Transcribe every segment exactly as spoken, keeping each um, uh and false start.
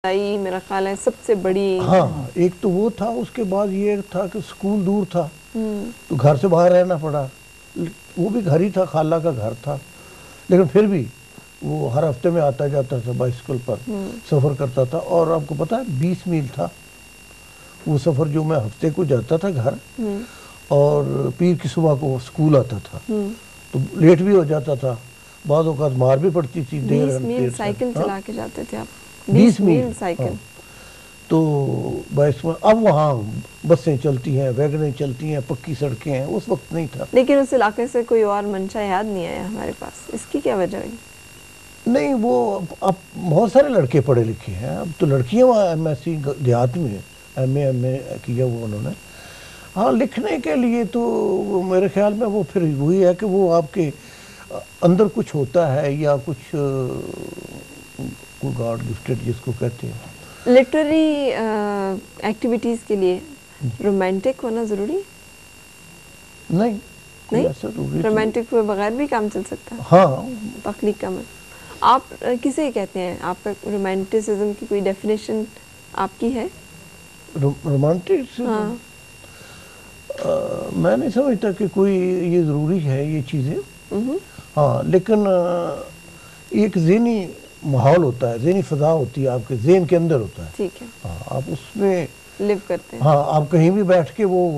मेरा ख्याल है सबसे बड़ी। हाँ, एक तो वो था, उसके बाद ये था कि स्कूल दूर था तो घर से बाहर रहना पड़ा। वो भी घर ही था, खाला का घर था, लेकिन फिर भी वो हर हफ्ते में आता जाता था, बाइसिकल पर सफ़र करता था। और आपको पता है बीस मील था वो सफ़र जो मैं हफ्ते को जाता था घर, और पीर की सुबह को स्कूल आता था तो लेट भी हो जाता था, बाद औक़ात मार भी पड़ती थी। बीस मील साइकिल चला के जाते थे आप? बीस मील साइकिल। हाँ। तो बाईस में अब वहाँ बसें चलती हैं, वैगनें चलती हैं, पक्की सड़कें हैं, उस वक्त नहीं था। लेकिन उस इलाके से कोई और मंशा याद नहीं आया हमारे पास, इसकी क्या वजह हुई? नहीं, वो अब बहुत सारे लड़के पढ़े लिखे हैं, अब तो लड़कियाँ वहाँ एम एस सी देहात में एम ए एम ए किया हुआ उन्होंने। हाँ, लिखने के लिए तो मेरे ख्याल में वो फिर वही है कि वो आपके अंदर कुछ होता है या कुछ गॉड गिफ्टेड जिसको कहते हैं। लिटरेरी एक्टिविटीज़ के लिए रोमांटिक होना ज़रूरी? नहीं नहीं, रोमांटिक हुए बगैर भी काम चल सकता है। हाँ, तख्लीक का मन। आप किसे कहते हैं? आपका रोमांटिसिज्म की कोई डेफिनेशन आपकी है? रोमांटिसिज्म? हाँ। आ, मैं नहीं समझता कि कोई ये ज़रूरी है ये चीज़ें। हाँ, लेकिन एक ज़हनी माहौल होता है, ज़हनी फ़ज़ा होती है, आपके ज़हन के अंदर होता है। ठीक है। हाँ, आप उसमें लिव करते हैं। हाँ, आप कहीं भी बैठ के वो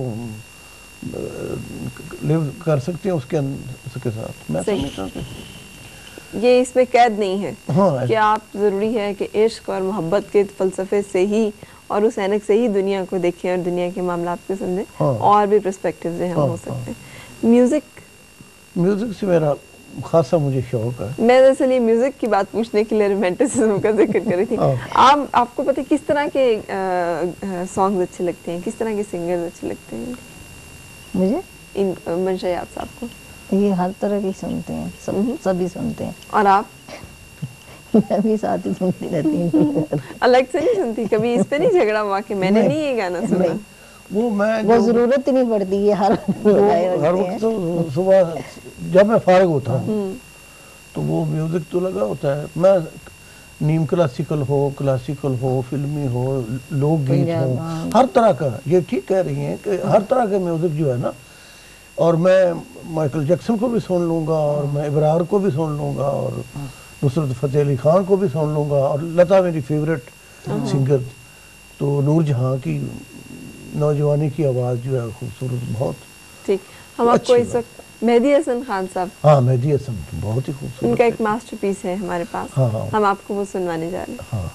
लिव कर सकते हैं उसके उसके साथ। मैं समझता हूँ ये इसमें कैद नहीं है। हाँ, कि आप ज़रूरी है कि इश्क और मोहब्बत के फ़लसफ़े से ही और उस ऐनक से ही दुनिया को देखें और दुनिया के मामलात को समझें। हाँ, और भी पर्सपेक्टिव्स हैं हम हाँ, हो सकते हैं। हाँ, म्यूज़िक म्यूज़िक से मेरा खासा मुझे शौक है। मैं दरअसल ये म्यूज़िक की बात पूछने के लिए रोमांटिसिज्म का जिक्र कर रही थी। आप आपको पता है किस तरह के सॉन्ग्स अच्छे लगते हैं, किस तरह के सिंगर्स अच्छे लगते हैं? मुझे इन मंशयात साहब को ये हर तरह की सुनते हैं, सब सभी सुनते हैं। और आप? मैं भी साथ ही सुनती रहती हूँ। अलग से नहीं सुनती? कभी इस पे नहीं झगड़ा हुआ कि मैंने नहीं, नहीं ये गाना सुना? वो मैं वो जरूरत ही नहीं पड़ती है, हर हर वक्त तो सुबह जब मैं फारिग होता हूँ तो वो म्यूजिक तो लगा होता है। मैं नीम क्लासिकल हो, क्लासिकल हो, फिल्मी हो, लोकगीत हो, हर तरह का, ये ठीक कह रही हैं कि हर तरह का म्यूजिक जो है ना। और मैं माइकल जैक्सन को भी सुन लूँगा, और मैं इब्रार को भी सुन लूँगा, और नुसरत फ़तेह अली खान को भी सुन लूँगा, और लता मेरी फेवरेट सिंगर, तो नूरजहां की नौजवानी की आवाज़ जो है खूबसूरत बहुत। ठीक, हम आपको इस वक्त मेहदी हसन खान साहब। हाँ, मेहदी हसन बहुत ही खूबसूरत, उनका एक मास्टरपीस है हमारे पास। हाँ, हाँ, हम आपको वो सुनवाने जा रहे हैं। हाँ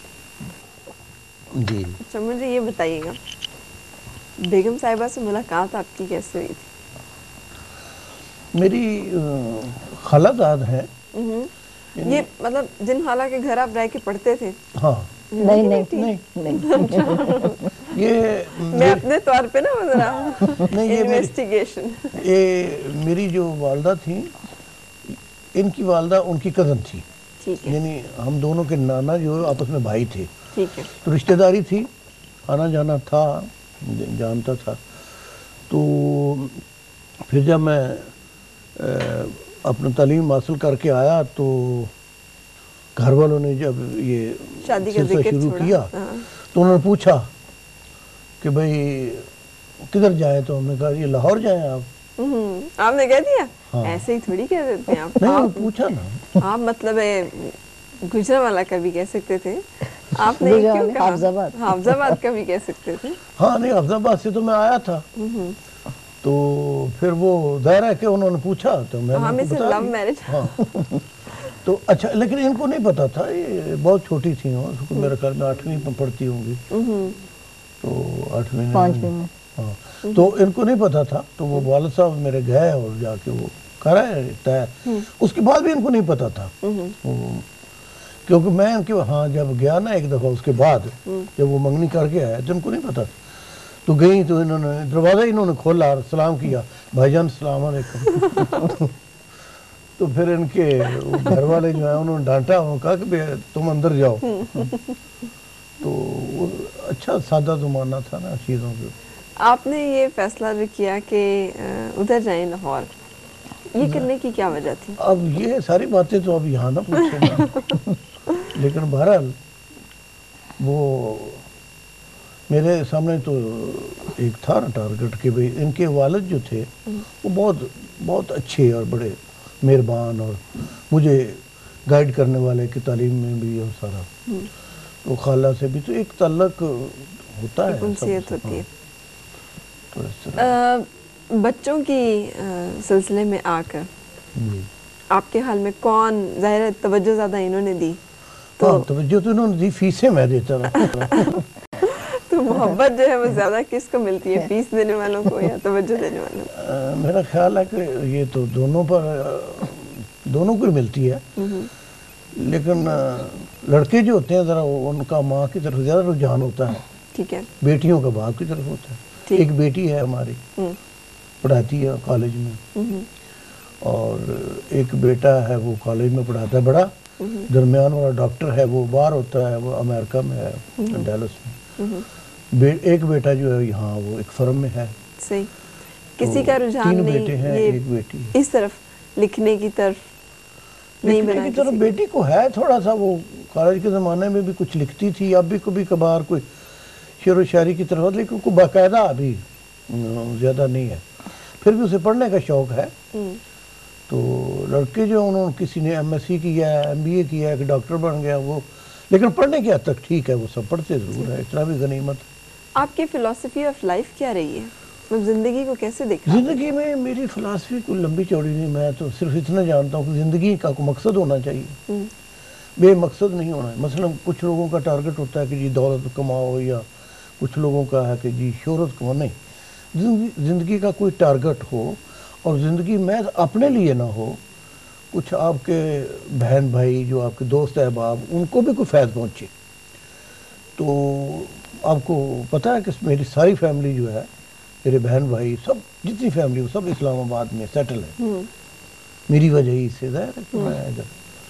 जी। अच्छा, मुझे ये बताइएगा, बेगम साहिबा से मुलाकात आपकी कैसे हुई थी? मेरी खालाजाद है ये, मतलब जिन खाला के घर आप रह के पढ़ते थे? हाँ। नहीं नहीं नहीं, नहीं। ये मैं अपने तौर पे ना जरा इन्वेस्टिगेशन। ये मेरी जो वालदा थी, इनकी वालदा उनकी कज़न थी, यानी हम दोनों के नाना जो आपस में भाई थे। ठीक है। तो रिश्तेदारी थी, आना जाना था, जानता था। तो फिर जब मैं अपना तालीम हासिल करके आया तो घर वालों ने जब ये शादी का जिक्र शुरू किया तो उन्होंने पूछा कि भाई किधर जाए, तो हमने कहा ये लाहौर जाएं आप। आपने कह दिया? हाँ। ऐसे ही थोड़ी कह देते हैं आप। नहीं, आप पूछा ना। आप मतलब गुजरांवाला का भी कह सकते थे, आपने क्यों कहा हाफजाबाद? हाफजाबाद का भी कह सकते थे। हाँ, नहीं, हाफजाबाद से तो मैं आया था, तो फिर वो दायरा है कि उन्होंने पूछा तो मैंने हाँ, उनको बता लव मैरिज। हाँ। तो अच्छा, लेकिन इनको नहीं पता था, ये बहुत छोटी थी, उसको मेरे ख्याल में आठवीं में पढ़ती होंगी, तो आठवीं में। हाँ, तो इनको नहीं पता था, तो वो वालिद साहब मेरे गए और जाके वो कराए तय। उसके बाद भी इनको नहीं पता था, क्योंकि मैं इनके हाँ जब गया ना एक दफ़ा, उसके बाद जब वो मंगनी करके आया तो इनको नहीं पता था। तो गई तो इन्होंने दरवाज़ा इन्होंने खोला और सलाम किया, भाईजान सलाम अलैकुम। तो फिर इनके घर वाले जो है उन्होंने डांटा, उन्होंने कहा कि तुम अंदर जाओ। तो अच्छा सादा ज़माना था ना चीज़ों के। आपने ये फैसला किया कि उधर जाएं लाहौर, ये करने की क्या वजह थी? अब ये सारी बातें तो अब यहाँ ना पूछें, लेकिन बहरहाल वो मेरे सामने तो एक था ना टारगेट कि भाई इनके वालिद जो थे वो बहुत बहुत अच्छे और बड़े मेहरबान और मुझे गाइड करने वाले की तालीम में भी और सारा, तो खाला से भी तो एक ताल्लुक होता है, उनसीयत होती है। तो इस तरह बच्चों की आ, सिलसिले में आकर आपके हाल में कौन, जाहिर है तवज्जो ज़्यादा इन्होंने दी, तो हाँ तवज्जो तो इन्होंने दी, फीसें मैं देता रहा। तो मोहब्बत जो है वो ज़्यादा किसको मिलती है, फीस देने वालों को या तवज्जो देने वालों को? मेरा ख्याल है कि ये तो दोनों पर, दोनों को मिलती है, लेकिन लड़के जो होते हैं ज़रा उनका माँ की तरफ ज़्यादा रुझान होता है, ठीक है, बेटियों का बाप की तरफ होता है। एक बेटी है हमारी पढ़ाती है कॉलेज में, और एक बेटा है वो कॉलेज में पढ़ाता है, बड़ा दरमियान वाला डॉक्टर है, वो बाहर होता है, वो अमेरिका में है, डैलस में। बे, एक बेटा जो है यहाँ वो एक फर्म में है। सही। किसी का रुझान तीन नहीं, बेटे हैं, ये एक बेटी है। इस तरफ लिखने की तरफ नहीं लिखने बना की तरफ किसी बेटी को है थोड़ा सा, वो कॉलेज के ज़माने में भी कुछ लिखती थी, अब भी कभी कभार कोई शेर व शायरी की तरफ, लेकिन को बाकायदा अभी ज़्यादा नहीं है, फिर भी उसे पढ़ने का शौक़ है। तो लड़के जो उन्होंने किसी ने एम एस सी किया है, एम बी ए किया है, कि डॉक्टर बन गया वो, लेकिन पढ़ने की हद तक ठीक है, वो सब पढ़ते ज़रूर है, इतना भी गनीमत। आपकी फ़िलॉसफी ऑफ लाइफ क्या रही है, मतलब ज़िंदगी को कैसे देखते हैं? ज़िंदगी में मेरी फ़िलासफ़ी कोई लंबी चौड़ी नहीं, मैं तो सिर्फ इतना जानता हूँ कि ज़िंदगी का कोई मकसद होना चाहिए, बेमकसद नहीं होना है। मसलन कुछ लोगों का टारगेट होता है कि जी दौलत कमाओ, या कुछ लोगों का है कि जी शोहरत कमाओ, नहीं, ज़िंदगी का कोई टारगेट हो, और ज़िंदगी में अपने लिए ना हो, कुछ आपके बहन भाई जो आपके दोस्त अहबाब उनको भी कोई फ़ायदा पहुँचे। तो आपको पता है कि मेरी सारी फैमिली जो है, मेरे बहन भाई सब जितनी फैमिली हो सब इस्लामाबाद में सेटल है, मेरी वजह ही इससे ज़ाहिर है कि मैं इधर।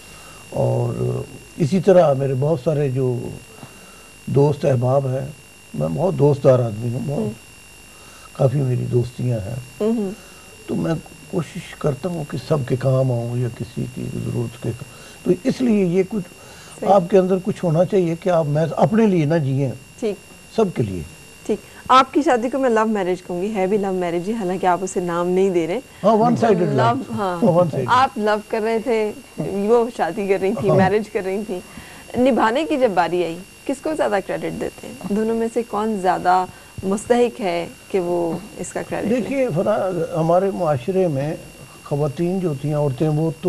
और इसी तरह मेरे बहुत सारे जो दोस्त अहबाब हैं, मैं बहुत दोस्तदार आदमी हूँ, बहुत काफ़ी मेरी दोस्तियाँ हैं, तो मैं कोशिश करता हूँ कि सबके काम आऊँ या किसी की ज़रूरत के काम। तो इसलिए ये कुछ आपके अंदर कुछ होना चाहिए कि आप, मैं अपने लिए ना जिए, ठीक, सबके लिए। ठीक। आपकी शादी को मैं लव मैरिज कहूँगी, है भी लव मैरिज ही, हालांकि आप उसे नाम नहीं दे रहे। हाँ, वन साइडेड लव, हाँ, वन साइडेड। आप लव कर रहे थे, वो शादी कर रही थी, हाँ। मैरिज कर रही थी, निभाने की जब बारी आई किसको ज़्यादा क्रेडिट देते हैं? दोनों में से कौन ज़्यादा मुस्तहिक है कि वो इसका क्रेडिट? देखिए फरा, हमारे माशरे में ख़वातीन जो होती हैं, औरतें, वो तो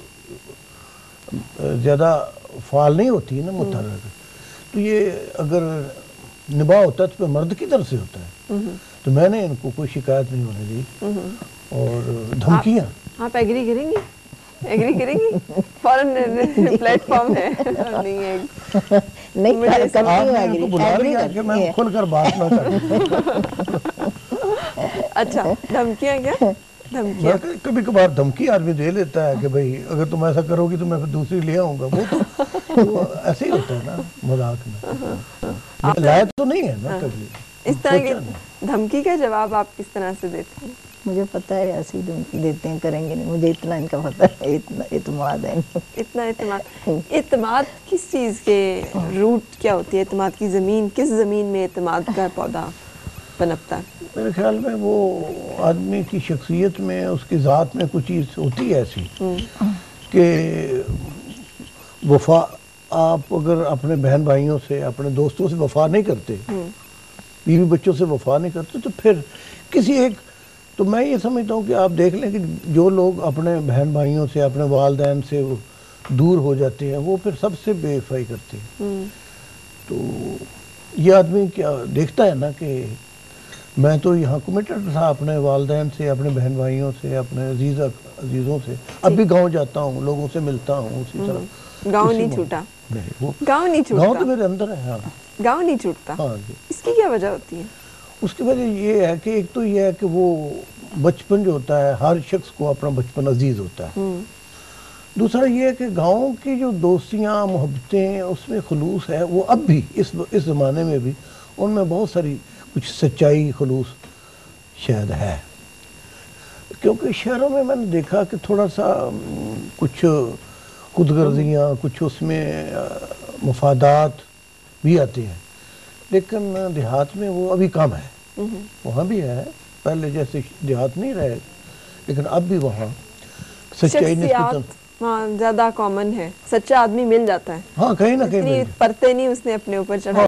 ज़्यादा फाल नहीं होती है ना, मुतहर्रिक। तो ये अगर निभा होता है तो मर्द की तरफ से होता है, तो मैंने इनको कोई शिकायत नहीं होने दी। और धमकियाँ, आप एग्री करेंगी? एग्री करेंगी? फॉरेन प्लेटफॉर्म है नहीं है, नहीं कर, करती हूँ आपने इनको बुला लिया कि मैं खुलकर बात ना करूं। अच्छा, धमकियाँ क्या? धमकियाँ कभी कभार धमकी आदमी दे लेता है कि भाई अगर तुम ऐसा करोगी तो मैं फिर दूसरी ले आऊंगा, वो तो वो ऐसे ही होता है ना मजाक में, लायक तो नहीं है ना कभी। इस तरह की धमकी का जवाब आप किस तरह से देते हैं? मुझे पता है ऐसे ही धमकी देते हैं, करेंगे नहीं, मुझे इतना इनका पता है, इतना इत्मीनान है। इतना इत्मीनान, इत्मीनान किस चीज़ के रूट क्या होती है? इत्मीनान की ज़मीन, किस ज़मीन में इत्मीनान का पौधा पनपता है? मेरे ख्याल में वो आदमी की शख्सियत में, उसकी ज़ात में कुछ चीज़ होती है ऐसी कि वफा, आप अगर अपने बहन भाइयों से, अपने दोस्तों से वफा नहीं करते, बीवी बच्चों से वफा नहीं करते, तो फिर किसी एक, तो मैं ये समझता हूँ कि आप देख लें कि जो लोग अपने बहन भाइयों से, अपने वालिदैन से दूर हो जाते हैं, वो फिर सबसे बेवफाई करते हैं। तो ये आदमी क्या देखता है ना कि मैं तो यहाँ कमिटेड था अपने वालिदैन से, अपने बहन भाइयों से, अपने अजीज अजीज़ों से, अब भी गाँव जाता हूँ, लोगों से मिलता हूँ, उसी तरह। गाँव नहीं छूटा? नहीं, वो गाँव नहीं छूटता? गाँव तो मेरे अंदर है। हाँ, गाँव नहीं छूटता? हाँ जी। इसकी क्या वजह होती है? उसकी वजह ये है कि एक तो ये है कि वो बचपन जो होता है, हर शख्स को अपना बचपन अजीज होता है। दूसरा ये है कि गाँव की जो दोस्तियाँ, मोहब्बतें, उसमें खुलूस है, वो अब भी इस इस ज़माने में भी उनमें बहुत सारी कुछ सच्चाई, खुलूस शायद है। क्योंकि शहरों में मैंने देखा कि थोड़ा सा कुछ खुदगर्जियाँ, कुछ उसमें मफादात भी आती हैं, लेकिन देहात में वो अभी कम है। वहाँ भी है, पहले जैसे देहात नहीं रहे, लेकिन अब भी वहाँ सच्चाई ने हाँ ज्यादा कॉमन है, सच्चा आदमी मिल जाता है। हाँ कहीं ना कहीं परते नहीं उसने अपने ऊपर चढ़ा।